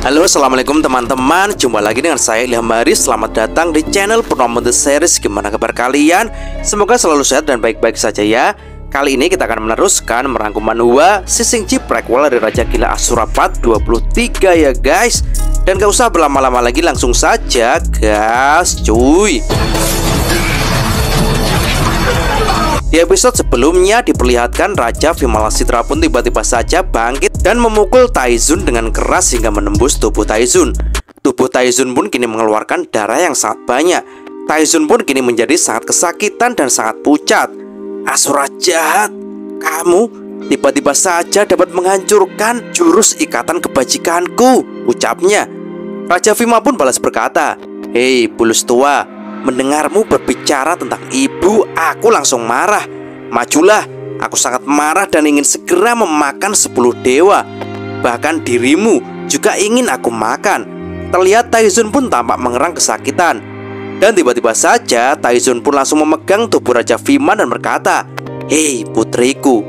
Halo, assalamualaikum teman-teman. Jumpa lagi dengan saya Ilham Haris. Selamat datang di channel Purnomo The Series. Gimana kabar kalian? Semoga selalu sehat dan baik-baik saja ya. Kali ini kita akan meneruskan merangkum manhwa Shishinji prequel dari Raja Gila Asura Part 23 ya guys. Dan gak usah berlama-lama lagi, langsung saja gas cuy. Di episode sebelumnya diperlihatkan Raja Vimalasitra pun tiba-tiba saja bangkit dan memukul Taizun dengan keras hingga menembus tubuh Taizun. Tubuh Taizun pun kini mengeluarkan darah yang sangat banyak. Taizun pun kini menjadi sangat kesakitan dan sangat pucat. Asura jahat, kamu tiba-tiba saja dapat menghancurkan jurus ikatan kebajikanku, ucapnya. Raja Vima pun balas berkata, "Hei bulus tua, mendengarmu berbicara tentang ibu, aku langsung marah. Majulah, aku sangat marah dan ingin segera memakan 10 dewa. Bahkan dirimu juga ingin aku makan." Terlihat Taizun pun tampak mengerang kesakitan. Dan tiba-tiba saja Taizun pun langsung memegang tubuh Raja Vima dan berkata, "Hei putriku,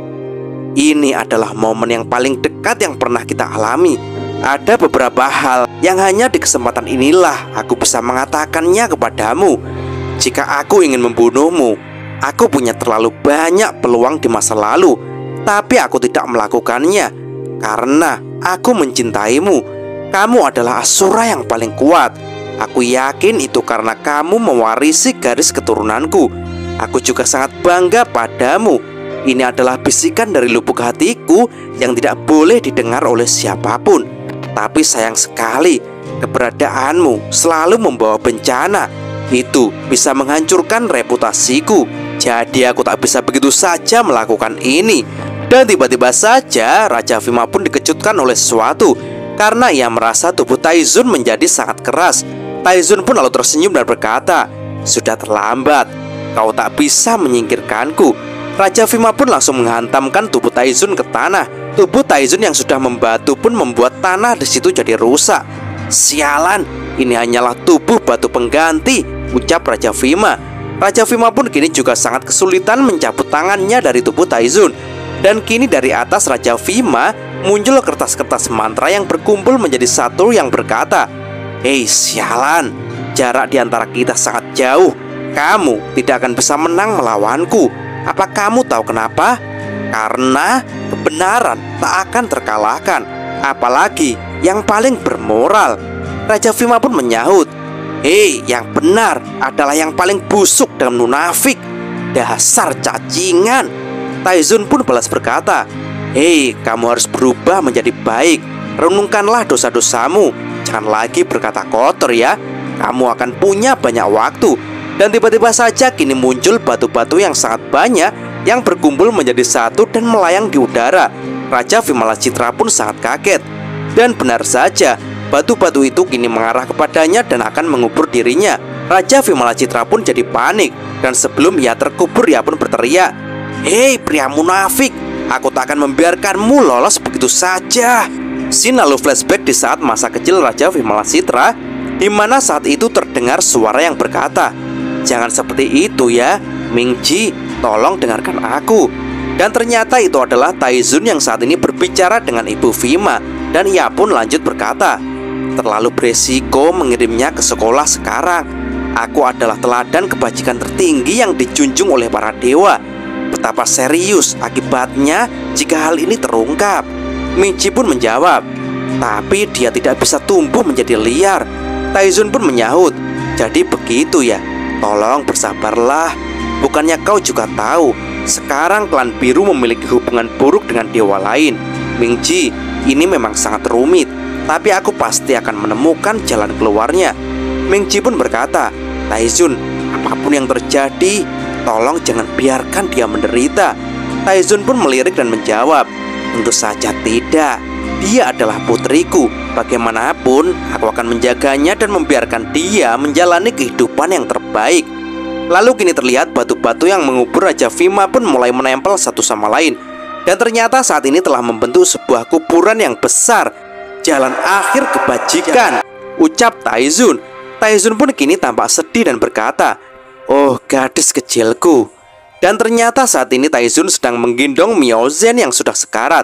ini adalah momen yang paling dekat yang pernah kita alami. Ada beberapa hal yang hanya di kesempatan inilah aku bisa mengatakannya kepadamu. Jika aku ingin membunuhmu, aku punya terlalu banyak peluang di masa lalu, tapi aku tidak melakukannya karena aku mencintaimu. Kamu adalah Asura yang paling kuat. Aku yakin itu karena kamu mewarisi garis keturunanku. Aku juga sangat bangga padamu. Ini adalah bisikan dari lubuk hatiku yang tidak boleh didengar oleh siapapun. Tapi sayang sekali, keberadaanmu selalu membawa bencana. Itu bisa menghancurkan reputasiku. Jadi aku tak bisa begitu saja melakukan ini." Dan tiba-tiba saja Raja Vima pun dikejutkan oleh sesuatu, karena ia merasa tubuh Taizun menjadi sangat keras. Taizun pun lalu tersenyum dan berkata, "Sudah terlambat, kau tak bisa menyingkirkanku." Raja Vima pun langsung menghantamkan tubuh Taizun ke tanah. Tubuh Taizun yang sudah membatu pun membuat tanah di situ jadi rusak. "Sialan, ini hanyalah tubuh batu pengganti," ucap Raja Vima. Raja Vima pun kini juga sangat kesulitan mencabut tangannya dari tubuh Taizun. Dan kini dari atas Raja Vima muncul kertas-kertas mantra yang berkumpul menjadi satu yang berkata, "Hei sialan, jarak di antara kita sangat jauh. Kamu tidak akan bisa menang melawanku. Apa kamu tahu kenapa? Karena kebenaran tak akan terkalahkan, apalagi yang paling bermoral." Raja Vima pun menyahut, "Hei, yang benar adalah yang paling busuk dan munafik. Dasar cacingan." Taizun pun balas berkata, "Hei, kamu harus berubah menjadi baik. Renungkanlah dosa-dosamu. Jangan lagi berkata kotor ya. Kamu akan punya banyak waktu." Dan tiba-tiba saja kini muncul batu-batu yang sangat banyak yang berkumpul menjadi satu dan melayang di udara. Raja Vimalasitra pun sangat kaget. Dan benar saja, batu-batu itu kini mengarah kepadanya dan akan mengubur dirinya. Raja Vimalasitra pun jadi panik. Dan sebelum ia terkubur, ia pun berteriak, "Hei pria munafik, aku tak akan membiarkanmu lolos begitu saja." Scene lalu flashback di saat masa kecil Raja Vimalasitra, di mana saat itu terdengar suara yang berkata, "Jangan seperti itu ya, Mingji, tolong dengarkan aku." Dan ternyata itu adalah Taizun yang saat ini berbicara dengan Ibu Vima. Dan ia pun lanjut berkata, "Terlalu beresiko mengirimnya ke sekolah sekarang. Aku adalah teladan kebajikan tertinggi yang dijunjung oleh para dewa. Betapa serius akibatnya jika hal ini terungkap." Mingji pun menjawab, "Tapi dia tidak bisa tumbuh menjadi liar." Taizun pun menyahut, "Jadi begitu ya, tolong bersabarlah. Bukannya kau juga tahu, sekarang klan biru memiliki hubungan buruk dengan dewa lain. Mingji, ini memang sangat rumit, tapi aku pasti akan menemukan jalan keluarnya." Mingji pun berkata, "Taizun, apapun yang terjadi, tolong jangan biarkan dia menderita." Taizun pun melirik dan menjawab, "Tentu saja tidak. Dia adalah putriku. Bagaimanapun, aku akan menjaganya dan membiarkan dia menjalani kehidupan yang terbaik." Lalu kini terlihat batu-batu yang mengubur Raja Vima pun mulai menempel satu sama lain. Dan ternyata saat ini telah membentuk sebuah kuburan yang besar. "Jalan akhir kebajikan," ucap Taizun. Taizun pun kini tampak sedih dan berkata, "Oh gadis kecilku." Dan ternyata saat ini Taizun sedang menggendong Miao Zhen yang sudah sekarat.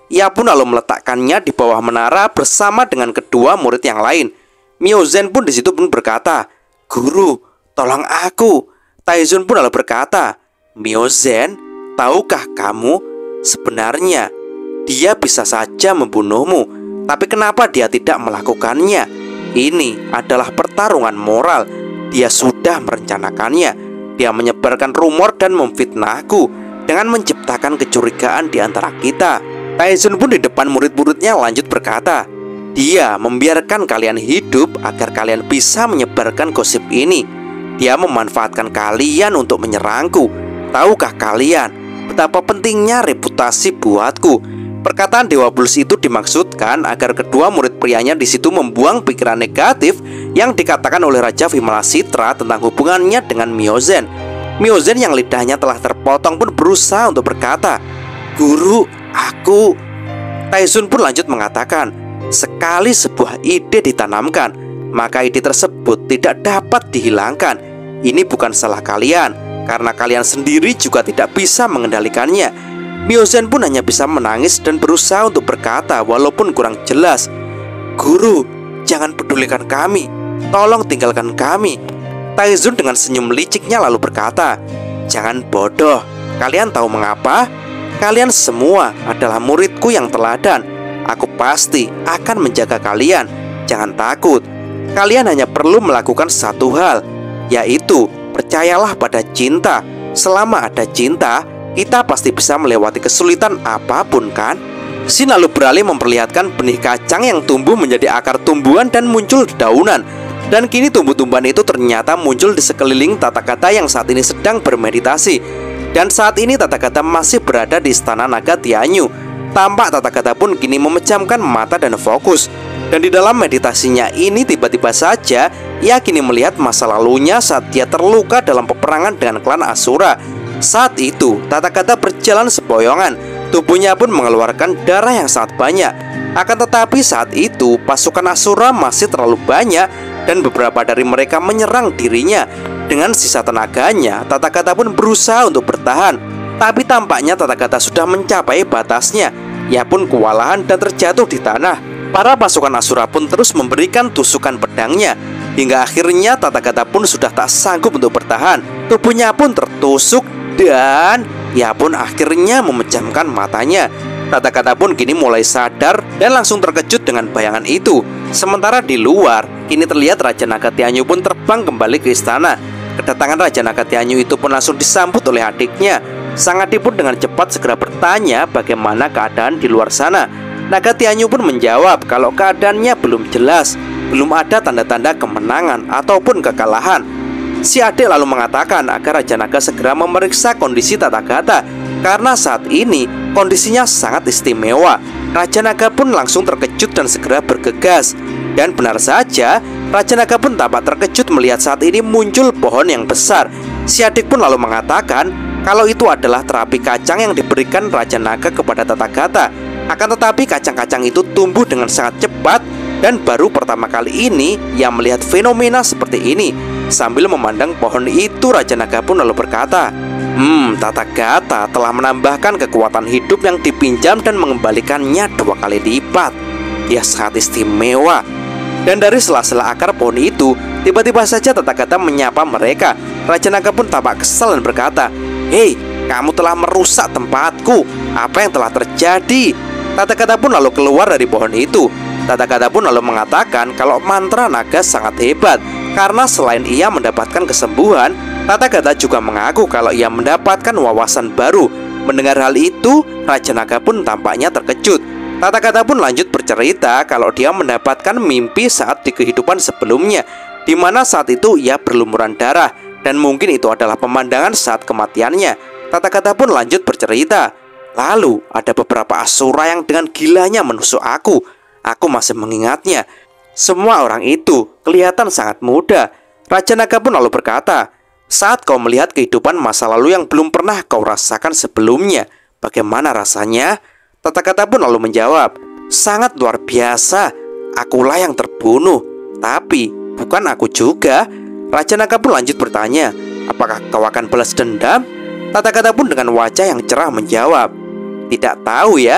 Ia pun lalu meletakkannya di bawah menara bersama dengan kedua murid yang lain. Myozen pun di situ pun berkata, "Guru, tolong aku." Taizun pun lalu berkata, "Myozen, tahukah kamu sebenarnya dia bisa saja membunuhmu, tapi kenapa dia tidak melakukannya? Ini adalah pertarungan moral. Dia sudah merencanakannya. Dia menyebarkan rumor dan memfitnahku dengan menciptakan kecurigaan di antara kita." Taizun pun di depan murid-muridnya lanjut berkata, "Dia membiarkan kalian hidup agar kalian bisa menyebarkan gosip ini. Dia memanfaatkan kalian untuk menyerangku. Tahukah kalian betapa pentingnya reputasi buatku?" Perkataan Dewa Bulus itu dimaksudkan agar kedua murid prianya di situ membuang pikiran negatif yang dikatakan oleh Raja Vimalasitra tentang hubungannya dengan Myozen. Myozen yang lidahnya telah terpotong pun berusaha untuk berkata, "Guru, aku..." Taizun pun lanjut mengatakan, "Sekali sebuah ide ditanamkan, maka ide tersebut tidak dapat dihilangkan. Ini bukan salah kalian, karena kalian sendiri juga tidak bisa mengendalikannya." Myozen pun hanya bisa menangis dan berusaha untuk berkata walaupun kurang jelas, "Guru, jangan pedulikan kami, tolong tinggalkan kami." Taizun dengan senyum liciknya lalu berkata, "Jangan bodoh, kalian tahu mengapa? Kalian semua adalah muridku yang teladan. Aku pasti akan menjaga kalian. Jangan takut. Kalian hanya perlu melakukan satu hal, yaitu percayalah pada cinta. Selama ada cinta, kita pasti bisa melewati kesulitan apapun, kan?" Shin lalu beralih memperlihatkan benih kacang yang tumbuh menjadi akar tumbuhan dan muncul dedaunan. Dan kini tumbuh-tumbuhan itu ternyata muncul di sekeliling Tathagata yang saat ini sedang bermeditasi. Dan saat ini Tathagata masih berada di istana naga Tianyu. Tampak Tathagata pun kini memejamkan mata dan fokus. Dan di dalam meditasinya ini tiba-tiba saja ia kini melihat masa lalunya saat dia terluka dalam peperangan dengan klan Asura. Saat itu Tathagata berjalan sempoyongan, tubuhnya pun mengeluarkan darah yang sangat banyak. Akan tetapi saat itu pasukan Asura masih terlalu banyak dan beberapa dari mereka menyerang dirinya. Dengan sisa tenaganya, Tathagata pun berusaha untuk bertahan. Tapi tampaknya Tathagata sudah mencapai batasnya. Ia pun kewalahan dan terjatuh di tanah. Para pasukan Asura pun terus memberikan tusukan pedangnya. Hingga akhirnya Tathagata pun sudah tak sanggup untuk bertahan. Tubuhnya pun tertusuk dan ia pun akhirnya memejamkan matanya. Tathagata pun kini mulai sadar dan langsung terkejut dengan bayangan itu. Sementara di luar, kini terlihat Raja Naga Tianyu pun terbang kembali ke istana. Kedatangan Raja Naga Tianyu itu pun langsung disambut oleh adiknya. Sang adik pun dengan cepat segera bertanya bagaimana keadaan di luar sana. Naga Tianyu pun menjawab kalau keadaannya belum jelas, belum ada tanda-tanda kemenangan ataupun kekalahan. Si adik lalu mengatakan agar Raja Naga segera memeriksa kondisi Tathagata, karena saat ini kondisinya sangat istimewa. Raja Naga pun langsung terkejut dan segera bergegas. Dan benar saja, Raja Naga pun tampak terkejut melihat saat ini muncul pohon yang besar. Si adik pun lalu mengatakan kalau itu adalah terapi kacang yang diberikan Raja Naga kepada Tathagata. Akan tetapi kacang-kacang itu tumbuh dengan sangat cepat, dan baru pertama kali ini ia melihat fenomena seperti ini. Sambil memandang pohon itu, Raja Naga pun lalu berkata, Tathagata telah menambahkan kekuatan hidup yang dipinjam dan mengembalikannya 2 kali lipat. Dia sangat istimewa." Dan dari sela-sela akar pohon itu, tiba-tiba saja Tathagata menyapa mereka. Raja Naga pun tampak kesal dan berkata, "Hei, kamu telah merusak tempatku. Apa yang telah terjadi?" Tathagata pun lalu keluar dari pohon itu. Tathagata pun lalu mengatakan kalau mantra naga sangat hebat, karena selain ia mendapatkan kesembuhan, Tathagata juga mengaku kalau ia mendapatkan wawasan baru. Mendengar hal itu, Raja Naga pun tampaknya terkejut. Tathagata pun lanjut bercerita kalau dia mendapatkan mimpi saat di kehidupan sebelumnya, di mana saat itu ia berlumuran darah, dan mungkin itu adalah pemandangan saat kematiannya. Tathagata pun lanjut bercerita, "Lalu ada beberapa Asura yang dengan gilanya menusuk aku. Aku masih mengingatnya. Semua orang itu kelihatan sangat muda." Raja Naga pun lalu berkata, "Saat kau melihat kehidupan masa lalu yang belum pernah kau rasakan sebelumnya, bagaimana rasanya?" Tathagata pun lalu menjawab, "Sangat luar biasa. Akulah yang terbunuh, tapi bukan aku juga." Raja Naga pun lanjut bertanya, "Apakah kau akan balas dendam?" Tathagata pun dengan wajah yang cerah menjawab, "Tidak tahu ya.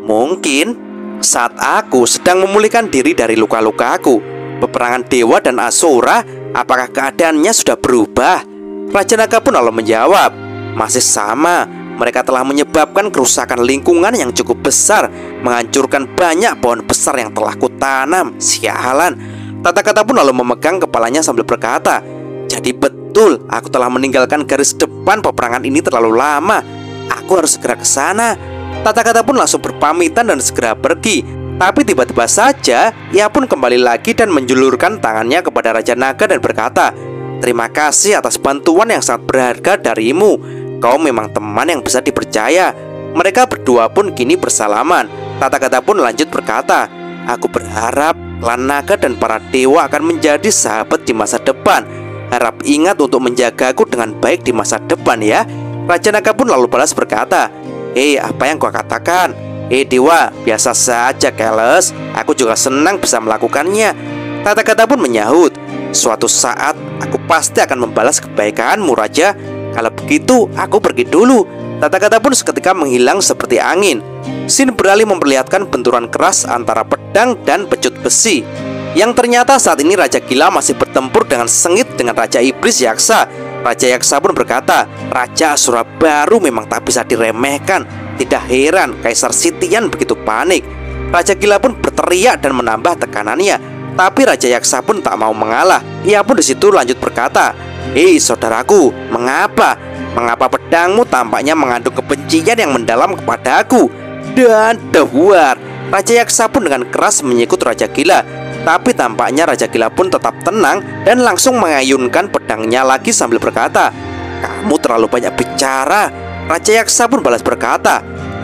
Mungkin saat aku sedang memulihkan diri dari luka-lukaku, peperangan dewa dan asura, apakah keadaannya sudah berubah? Raja Naga pun lalu menjawab, masih sama. Mereka telah menyebabkan kerusakan lingkungan yang cukup besar, menghancurkan banyak pohon besar yang telah kutanam. Sialan. Tata Gata pun lalu memegang kepalanya sambil berkata, jadi betul, aku telah meninggalkan garis depan peperangan ini terlalu lama. Aku harus segera ke sana. Tata Gata pun langsung berpamitan dan segera pergi. Tapi tiba-tiba saja ia pun kembali lagi dan menjulurkan tangannya kepada Raja Naga dan berkata, terima kasih atas bantuan yang sangat berharga darimu. Kau memang teman yang bisa dipercaya. Mereka berdua pun kini bersalaman. Tata Gata pun lanjut berkata, aku berharap klan naga dan para dewa akan menjadi sahabat di masa depan. Harap ingat untuk menjagaku dengan baik di masa depan ya. Raja Naga pun lalu balas berkata, apa yang kau katakan? Dewa, biasa saja Keles. Aku juga senang bisa melakukannya. Tata Gata pun menyahut, suatu saat aku pasti akan membalas kebaikanmu Raja. Kalau begitu aku pergi dulu. Tata Gata pun seketika menghilang seperti angin. Scene beralih memperlihatkan benturan keras antara pedang dan pecut besi, yang ternyata saat ini Raja Gila masih bertempur dengan sengit dengan Raja Iblis Yaksa. Raja Yaksa pun berkata, Raja Asura baru memang tak bisa diremehkan. Tidak heran Kaisar Sitian begitu panik. Raja Gila pun berteriak dan menambah tekanannya. Tapi Raja Yaksa pun tak mau mengalah. Ia pun disitu lanjut berkata, saudaraku, mengapa pedangmu tampaknya mengandung kebencian yang mendalam kepadaku? Dan dewar, Raja Yaksa pun dengan keras menyikut Raja Gila. Tapi tampaknya Raja Gila pun tetap tenang dan langsung mengayunkan pedangnya lagi sambil berkata, kamu terlalu banyak bicara. Raja Yaksa pun balas berkata,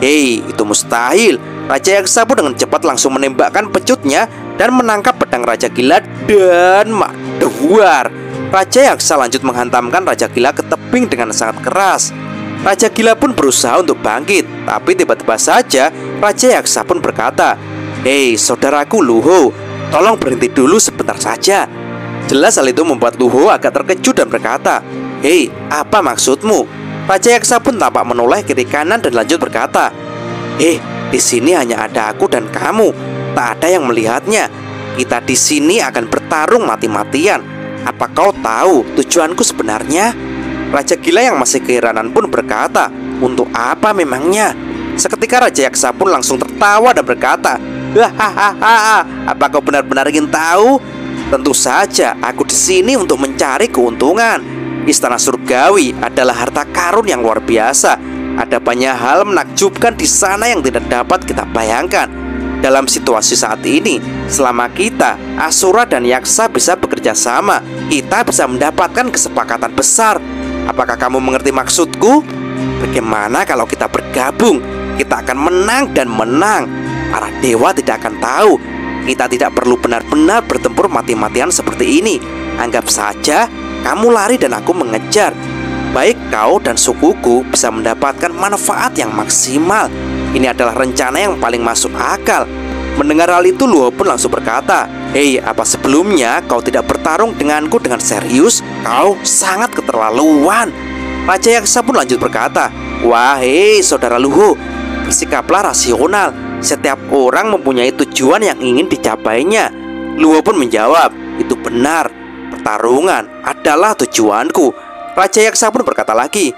itu mustahil. Raja Yaksa pun dengan cepat langsung menembakkan pecutnya dan menangkap pedang Raja Gila dan dewar. Raja Yaksa lanjut menghantamkan Raja Gila ke tebing dengan sangat keras. Raja Gila pun berusaha untuk bangkit, tapi tiba-tiba saja Raja Yaksa pun berkata, saudaraku Luho, tolong berhenti dulu sebentar saja. Jelas hal itu membuat Luho agak terkejut dan berkata, apa maksudmu? Raja Yaksa pun tampak menoleh kiri kanan dan lanjut berkata, di sini hanya ada aku dan kamu, tak ada yang melihatnya. Kita di sini akan bertarung mati-matian. Apa kau tahu tujuanku sebenarnya? Raja Gila yang masih keheranan pun berkata, untuk apa memangnya? Seketika Raja Yaksa pun langsung tertawa dan berkata, hahaha, apa kau benar-benar ingin tahu? Tentu saja, aku di sini untuk mencari keuntungan. Istana Surgawi adalah harta karun yang luar biasa. Ada banyak hal menakjubkan di sana yang tidak dapat kita bayangkan. Dalam situasi saat ini, selama kita, Asura dan Yaksa bisa bekerja sama, kita bisa mendapatkan kesepakatan besar. Apakah kamu mengerti maksudku? Bagaimana kalau kita bergabung? Kita akan menang dan menang. Para dewa tidak akan tahu. Kita tidak perlu benar-benar bertempur mati-matian seperti ini. Anggap saja kamu lari dan aku mengejar. Baik kau dan sukuku bisa mendapatkan manfaat yang maksimal. Ini adalah rencana yang paling masuk akal. Mendengar hal itu, Luho pun langsung berkata, apa sebelumnya kau tidak bertarung denganku dengan serius? Kau sangat keterlaluan. Raja Yaksa pun lanjut berkata, saudara Luho, bersikaplah rasional. Setiap orang mempunyai tujuan yang ingin dicapainya. Luho pun menjawab, itu benar. Pertarungan adalah tujuanku. Raja Yaksa pun berkata lagi,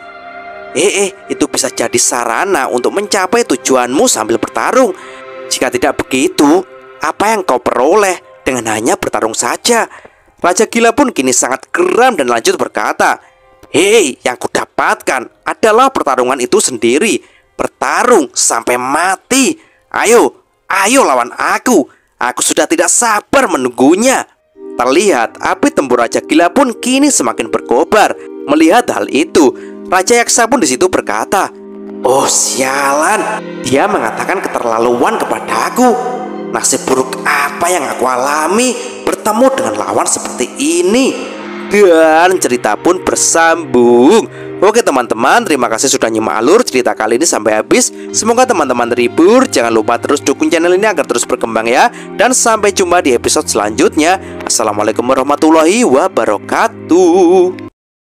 itu bisa jadi sarana untuk mencapai tujuanmu sambil bertarung. Jika tidak begitu, apa yang kau peroleh dengan hanya bertarung saja? Raja Gila pun kini sangat geram dan lanjut berkata, yang kudapatkan adalah pertarungan itu sendiri. Bertarung sampai mati. Ayo lawan aku. Aku sudah tidak sabar menunggunya. Terlihat api tempur Raja Gila pun kini semakin berkobar. Melihat hal itu, Raja Yaksa pun disitu berkata, sialan, dia mengatakan keterlaluan kepadaku. Nasib buruk apa yang aku alami bertemu dengan lawan seperti ini. Dan cerita pun bersambung. Oke teman-teman, terima kasih sudah nyimak alur cerita kali ini sampai habis. Semoga teman-teman terhibur. Jangan lupa terus dukung channel ini agar terus berkembang ya. Dan sampai jumpa di episode selanjutnya. Assalamualaikum warahmatullahi wabarakatuh.